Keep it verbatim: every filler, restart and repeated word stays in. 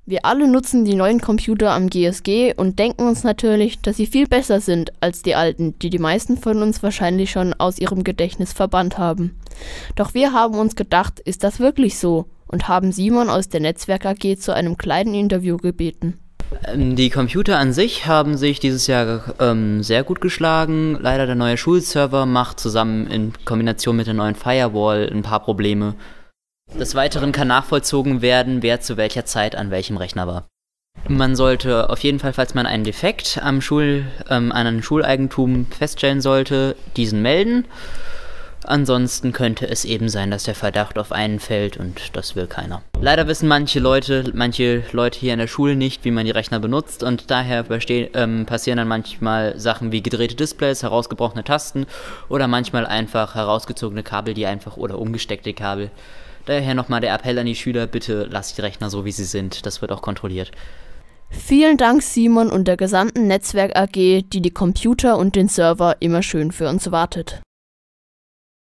Wir alle nutzen die neuen Computer am G S G und denken uns natürlich, dass sie viel besser sind als die alten, die die meisten von uns wahrscheinlich schon aus ihrem Gedächtnis verbannt haben. Doch wir haben uns gedacht, ist das wirklich so? Und haben Simon aus der Netzwerk A G zu einem kleinen Interview gebeten. Die Computer an sich haben sich dieses Jahr ähm, sehr gut geschlagen. Leider der neue Schulserver macht zusammen in Kombination mit der neuen Firewall ein paar Probleme. Des Weiteren kann nachvollzogen werden, wer zu welcher Zeit an welchem Rechner war. Man sollte auf jeden Fall, falls man einen Defekt am Schul, ähm, an einem Schuleigentum feststellen sollte, diesen melden. Ansonsten könnte es eben sein, dass der Verdacht auf einen fällt und das will keiner. Leider wissen manche Leute, manche Leute hier in der Schule nicht, wie man die Rechner benutzt und daher ähm, passieren dann manchmal Sachen wie gedrehte Displays, herausgebrochene Tasten oder manchmal einfach herausgezogene Kabel, die einfach oder umgesteckte Kabel. Daher nochmal der Appell an die Schüler, bitte lasst die Rechner so, wie sie sind. Das wird auch kontrolliert. Vielen Dank Simon und der gesamten Netzwerk A G, die die Computer und den Server immer schön für uns wartet.